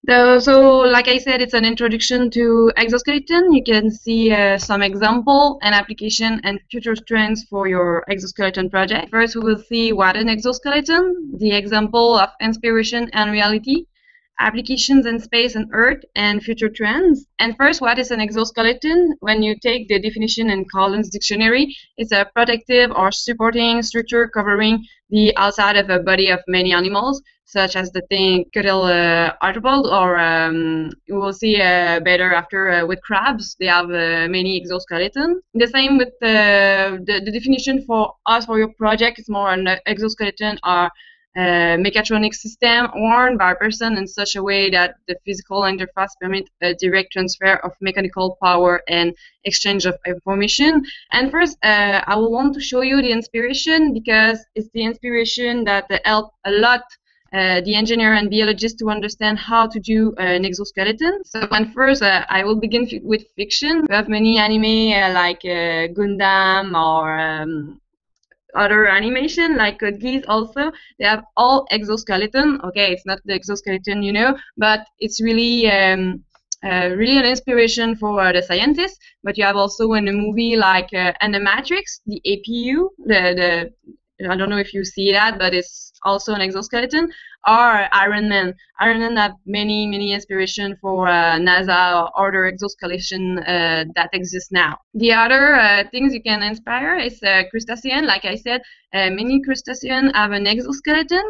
So, like I said, it's an introduction to exoskeleton. You can see some example and application and future trends for your exoskeleton project. First, we will see what an exoskeleton, the example of inspiration and reality, applications in space and Earth, and future trends. And first, what is an exoskeleton? When you take the definition in Collins Dictionary, it's a protective or supporting structure covering the outside of a body of many animals, such as the thing Cuttle arthropod, or you will see better after with crabs. They have many exoskeleton. The same with the definition for us for your project. It's more an exoskeleton or mechatronic system worn by a person in such a way that the physical interface permit a direct transfer of mechanical power and exchange of information. And first, I will want to show you the inspiration, because it's the inspiration that help a lot the engineer and biologist to understand how to do an exoskeleton. So when first I will begin with fiction. We have many anime like Gundam or other animation like Code Geass. Also, they have all exoskeleton. Okay, it's not the exoskeleton, but it's really really an inspiration for the scientists. But you have also in a movie like Animatrix, the APU, the I don't know if you see that, but it's also an exoskeleton. Or Iron Man. Iron Man have many inspiration for NASA or other exoskeleton that exist now. The other things you can inspire is crustacean. Like I said, many crustacean have an exoskeleton.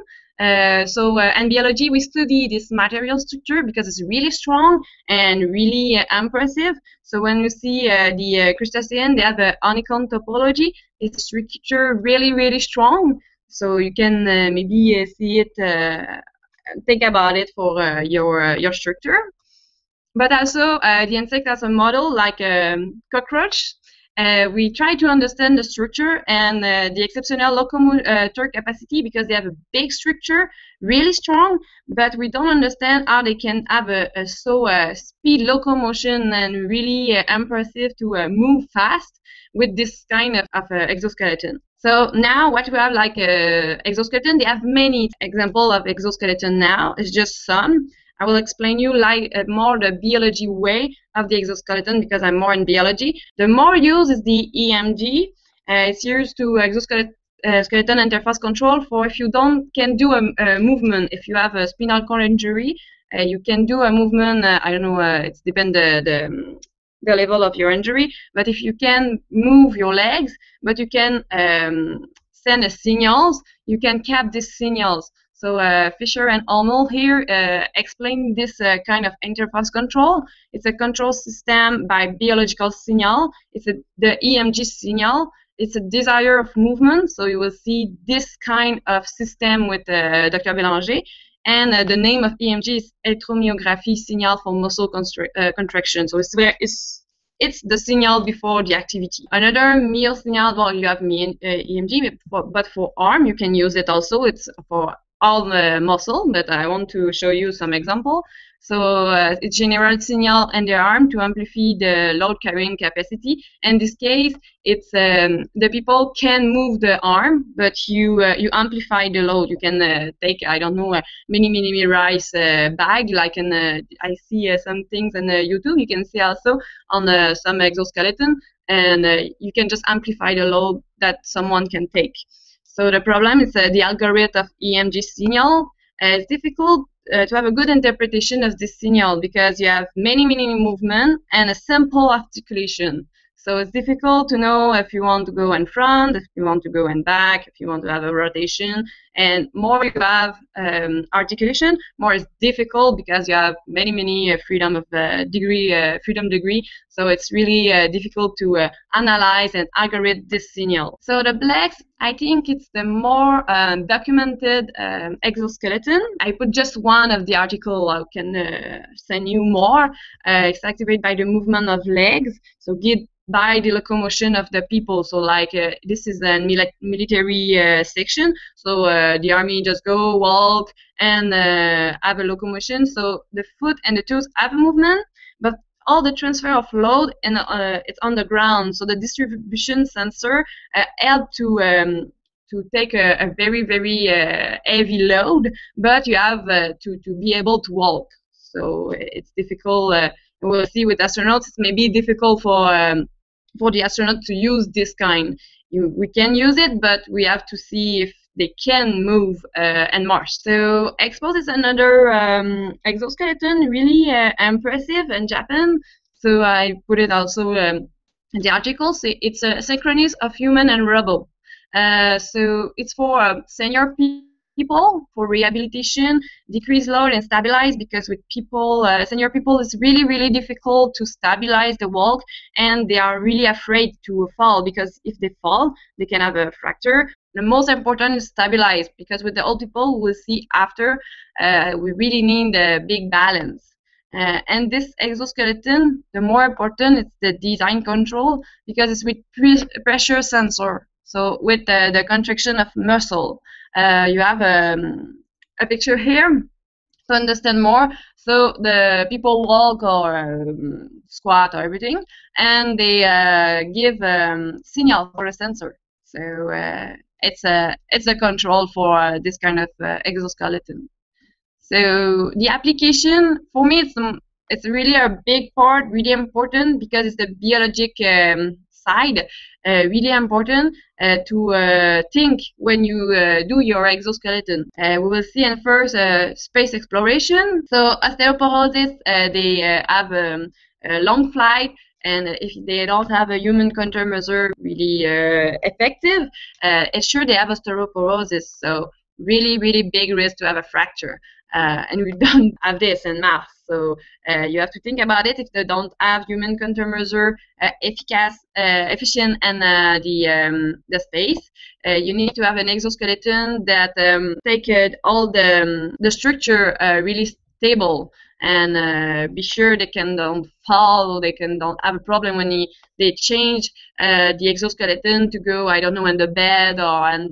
In biology, we study this material structure because it's really strong and really impressive. So when you see the crustacean, they have a honeycomb topology. Its structure really strong. So you can maybe see it, think about it for your structure. But also the insect as a model, like cockroach. We try to understand the structure and the exceptional locomotor capacity, because they have a big structure, really strong, but we don't understand how they can have a speed locomotion and really impressive to move fast with this kind of exoskeleton. So now what we have like exoskeleton, they have many examples of exoskeleton now. It's just some. I will explain you like more the biology way of the exoskeleton, because I'm more in biology. The more used is the EMG. It's used to exoskeleton skeleton interface control for if you can do a movement. If you have a spinal cord injury, you can do a movement. I don't know. It depends the level of your injury. But if you can move your legs, but you can send a signals, you can cap these signals. So Fisher and Olmel here explain this kind of interface control. It's a control system by biological signal. It's the EMG signal. It's a desire of movement. So you will see this kind of system with Dr. Bélanger. And the name of EMG is electromyography signal for muscle contraction. So it's the signal before the activity. Another meal signal, well, you have EMG, but for arm, you can use it also. It's for all the muscle, but I want to show you some example. So it generates signal in the arm to amplify the load carrying capacity. In this case, it's the people can move the arm, but you amplify the load. You can take, I don't know, a mini rice bag, like in I see some things on YouTube. You can see also on some exoskeleton, and you can just amplify the load that someone can take. So the problem is the algorithm of EMG signal. It's difficult to have a good interpretation of this signal because you have many movement and a simple articulation. So it's difficult to know if you want to go in front, if you want to go in back, if you want to have a rotation. And more you have articulation, more it's difficult because you have many freedom degree. So it's really difficult to analyze and algorithm this signal. So the BLEX, I think it's the more documented exoskeleton. I put just one of the article. I can send you more. It's activated by the movement of legs. So by the locomotion of the people. So like this is a military section. So the army just go walk and have a locomotion. So the foot and the toes have a movement, but all the transfer of load and it's on the ground. So the distribution sensor help to take a very heavy load, but you have to be able to walk. so it's difficult. We'll see with astronauts, it's maybe difficult for the astronaut to use this kind. We can use it, but we have to see if they can move and Mars. So X-Pose is another exoskeleton, really impressive in Japan. So I put it also in the article. So it's a synchronous of human and robot. So it's for senior people for rehabilitation, decrease load and stabilize, because with people, senior people, it's really difficult to stabilize the walk, and they are really afraid to fall, because if they fall, they can have a fracture. The most important is stabilize, because with the old people, we'll see after, we really need a big balance. And this exoskeleton, the more important, it's the design control, because it's with pressure sensor. So with the contraction of muscle, you have a picture here to understand more. So the people walk or squat or everything, and they give signal for a sensor. So it's a control for this kind of exoskeleton. So the application, for me, it's really a big part, really important, because it's the biologic side, really important to think when you do your exoskeleton. We will see in first space exploration. So osteoporosis, they have a long flight, and if they don't have a human countermeasure really effective, it's sure they have osteoporosis. So really big risk to have a fracture. And we don't have this in Mars. So you have to think about it. If they don't have human countermeasure efficient and the space, you need to have an exoskeleton that take all the structure really stable, and be sure they don't fall, they don't have a problem when they change the exoskeleton to go, I don't know, in the bed or in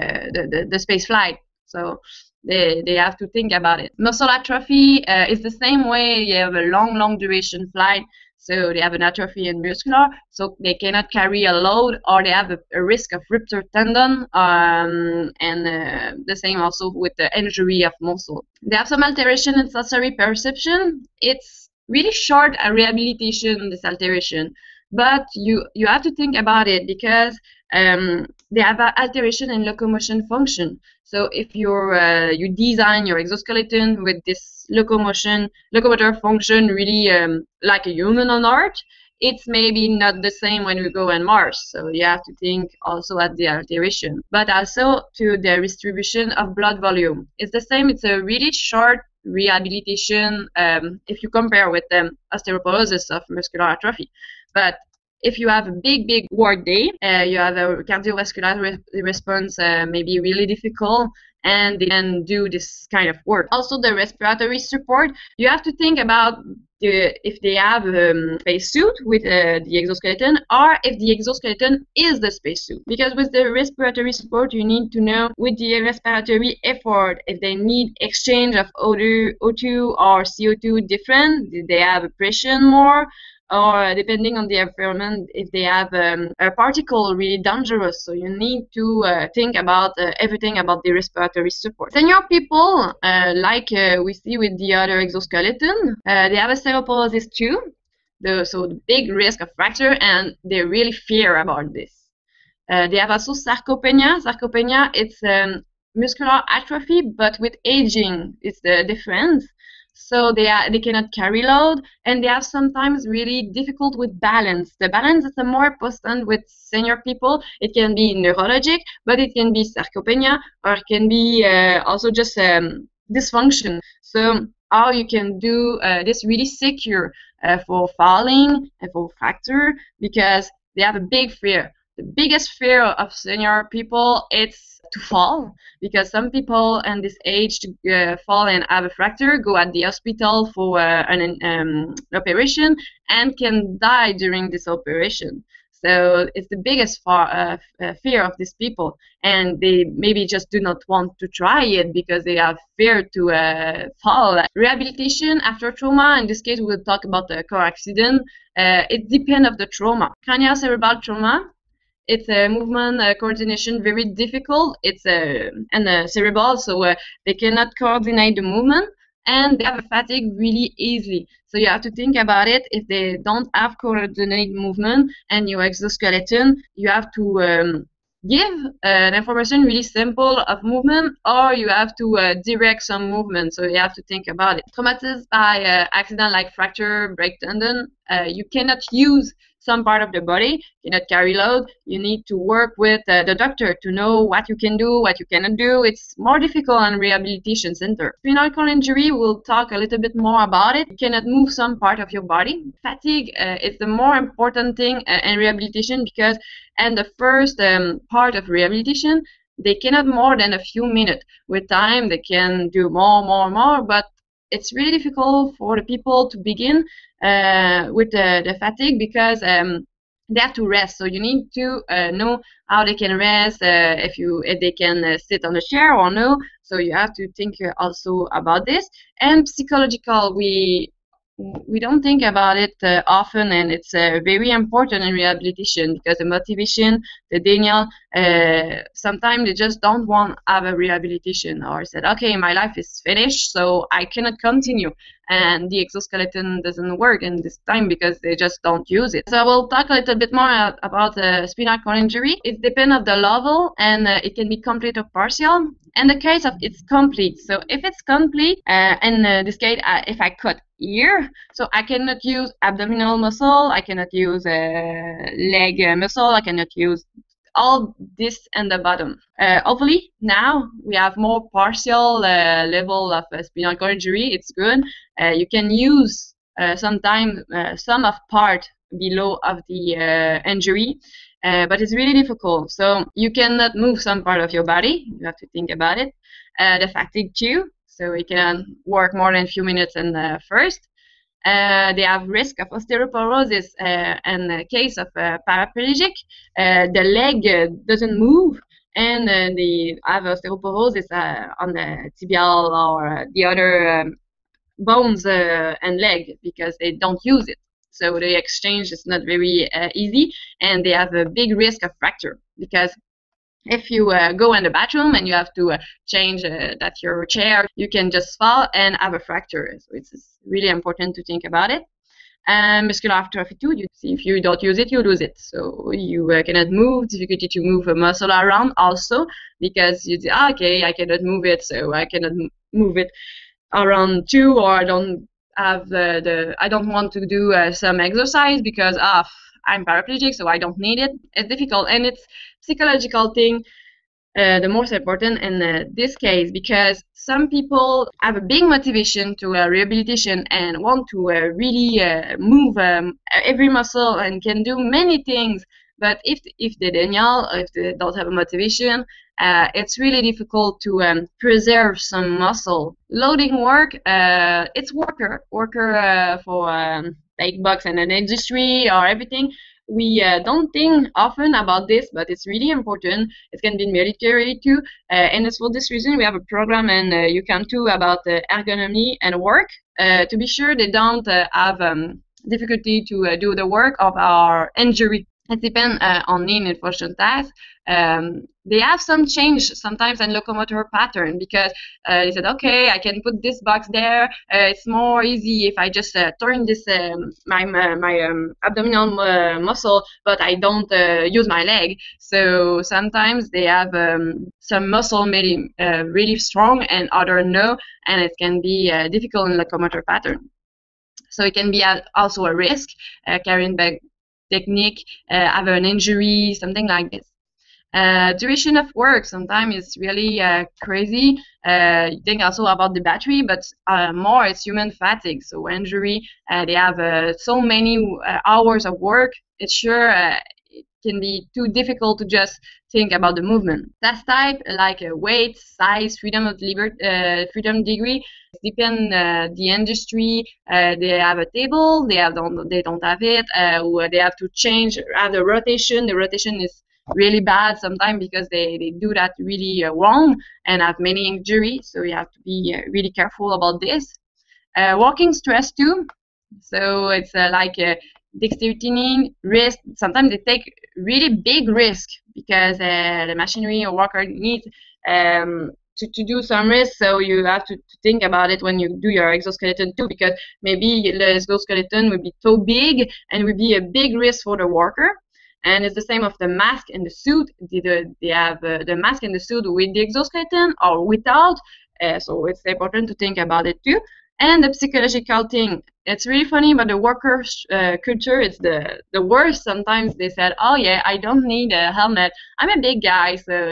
the space flight. So they have to think about it. Muscle atrophy is the same way. You have a long duration flight, so they have an atrophy in muscular, so they cannot carry a load, or they have a risk of ruptured tendon, and the same also with the injury of muscle. They have some alteration in sensory perception. It's really short a rehabilitation, this alteration, but you have to think about it, because they have an alteration in locomotion function. So if you design your exoskeleton with this locomotor function really like a human on Earth, it's maybe not the same when we go on Mars. So you have to think also at the alteration, but also to the distribution of blood volume. It's the same. It's a really short rehabilitation if you compare with the osteoporosis of muscular atrophy. But if you have a big work day, you have a cardiovascular response maybe really difficult, and they can do this kind of work. Also, the respiratory support, you have to think about if they have spacesuit with the exoskeleton, or if the exoskeleton is the spacesuit. Because with the respiratory support, you need to know with the respiratory effort if they need exchange of O2 or CO2 different, they have a pressure more, or depending on the environment, if they have a particle really dangerous. So you need to think about everything about the respiratory support. Senior people, like we see with the other exoskeleton, they have osteoporosis too, so the big risk of fracture, and they really fear about this. They have also sarcopenia. Sarcopenia, it's muscular atrophy, but with aging, it's the difference. So they cannot carry load, and they have sometimes really difficult with balance. The balance is more important with senior people. It can be neurologic, but it can be sarcopenia, or it can be also just dysfunction. So how you can do this really secure for falling and for fracture, because they have a big fear. The biggest fear of senior people, it's to fall, because some people in this age to fall and have a fracture, go at the hospital for an operation, and can die during this operation. So it's the biggest fear of these people, and they maybe just do not want to try it because they have fear to fall. Rehabilitation after trauma, in this case we'll talk about the car accident. It depends on the trauma. Craniocerebral trauma, it's a movement coordination very difficult. It's and cerebral, so they cannot coordinate the movement, and they have a fatigue really easily. So you have to think about it. If they don't have coordinated movement and your exoskeleton, you have to give an information really simple of movement, or you have to direct some movement. So you have to think about it. Traumatized by accident like fracture, break tendon, you cannot use some part of the body, cannot carry load. You need to work with the doctor to know what you can do, what you cannot do. It's more difficult in rehabilitation center. Spinal cord injury, we'll talk a little bit more about it. You cannot move some part of your body. Fatigue is the more important thing in rehabilitation, because in the first part of rehabilitation, they cannot more than a few minutes. With time, they can do more, but it's really difficult for the people to begin with the fatigue, because they have to rest. So you need to know how they can rest, if they can sit on a chair or no. So you have to think also about this. And psychological, we don't think about it often, and it's very important in rehabilitation, because the motivation, the denial, sometimes they just don't want to have a rehabilitation, or said, okay, my life is finished, so I cannot continue, and the exoskeleton doesn't work in this time because they just don't use it. So we'll talk a little bit more about spinal cord injury. It depends on the level, and it can be complete or partial. In the case of it's complete, so if it's complete, in this case, if I cut here, so I cannot use abdominal muscle, I cannot use leg muscle, I cannot use all this in the bottom. Hopefully now we have more partial level of spinal cord injury. It's good. You can use sometimes some of part below of the injury, but it's really difficult. So you cannot move some part of your body. You have to think about it. The fatigue too. So we can work more than a few minutes in the first. They have risk of osteoporosis in the case of paraplegic. The leg doesn't move, and they have osteoporosis on the tibial or the other bones and leg, because they don't use it. So the exchange is not very easy, and they have a big risk of fracture, because if you go in the bathroom and you have to change that your chair, you can just fall and have a fracture. So it's really important to think about it. Muscular atrophy too. You see, if you don't use it, you lose it. So you cannot move. Difficulty to move a muscle around also, because you say, okay, I cannot move it, so I cannot move it around too, or I don't have I don't want to do some exercise because I'm paraplegic, so I don't need it. It's difficult, and it's psychological thing, the most important in this case, because some people have a big motivation to rehabilitation and want to really move every muscle and can do many things. But if they denial, if they don't have a motivation, it's really difficult to preserve some muscle. Loading work, it's worker for big bucks in an industry or everything. We don't think often about this, but it's really important. It can be military too, and it's for this reason we have a program in UQAM too about ergonomy and work, to be sure they don't have difficulty to do the work of our injury. It depends on knee and function tasks. They have some change sometimes in locomotor pattern, because they said, okay, I can put this box there. It's more easy if I just turn this my abdominal muscle, but I don't use my leg. So sometimes they have some muscle maybe really strong and other no, and it can be difficult in locomotor pattern. So it can be also a risk carrying back technique, have an injury, something like this. Duration of work sometimes is really crazy. You think also about the battery, but more it's human fatigue. So injury, they have so many hours of work. It's sure it can be too difficult to just think about the movement. Task type like weight, size, freedom of freedom degree. Depend the industry. They have a table. They don't have it. Or they have to change the rotation. The rotation is really bad sometimes because they do that really wrong and have many injuries. So you have to be really careful about this. Walking stress too. So it's like dexterity, risk. Sometimes they take really big risk because the machinery or worker needs to do some risks, so you have to think about it when you do your exoskeleton too, because maybe the exoskeleton would be so big and would be a big risk for the worker. And it's the same of the mask and the suit. They have the mask and the suit with the exoskeleton or without. So it's important to think about it too. And the psychological thing, it's really funny, but the worker culture is the worst. Sometimes they said, oh yeah, I don't need a helmet. I'm a big guy, so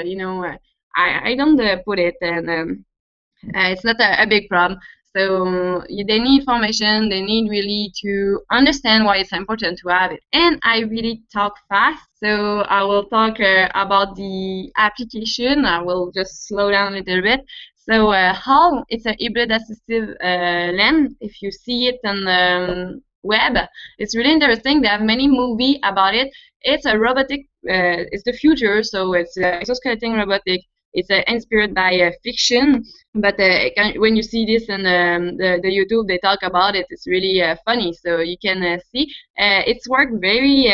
I don't put it, and it's not a big problem. So they need information. They need really to understand why it's important to have it. And I really talk fast, so I will talk about the application. I will just slow down a little bit. So how it's a hybrid assistive limb. If you see it on the web, it's really interesting. They have many movies about it. It's a robotic. It's the future, so it's exoskeleton robotic. It's inspired by fiction, but when you see this on the YouTube, they talk about it. It's really funny, so you can see it's worked very.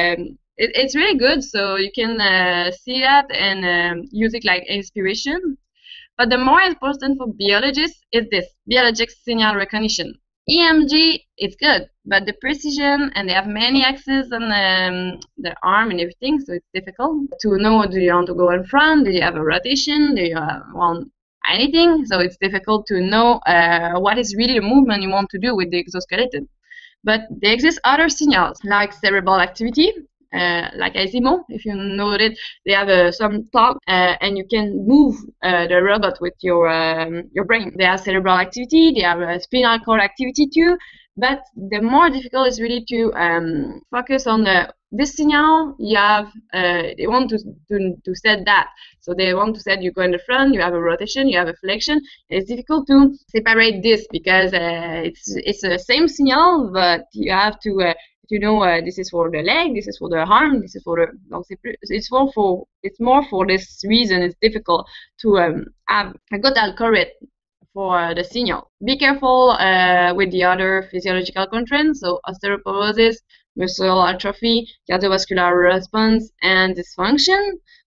It's really good, so you can see that and use it like inspiration. But the more important for biologists is this biologic signal recognition. EMG is good, but the precision, and they have many axes on the arm and everything, so it's difficult to know, do you want to go in front, do you have a rotation, do you want anything, so it's difficult to know what is really the movement you want to do with the exoskeleton. But there exist other signals, like cerebral activity, like Asimo, if you know it, they have some talk, and you can move the robot with your brain. They have cerebral activity, they have spinal cord activity too, but the more difficult is really to focus on this signal. You have they want to set that, so they want to set you go in the front, you have a rotation, you have a flexion. It's difficult to separate this because it's the same signal, but you have to this is for the leg, this is for the arm, this is for the. It's more for this reason. It's difficult to have a good algorithm for the signal. Be careful with the other physiological constraints, so osteoporosis, muscle atrophy, cardiovascular response, and dysfunction.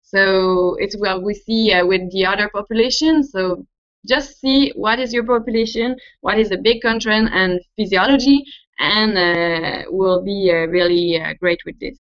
So it's what we see with the other population. So just see what is your population, what is the big constraint and physiology, and we'll be really great with this.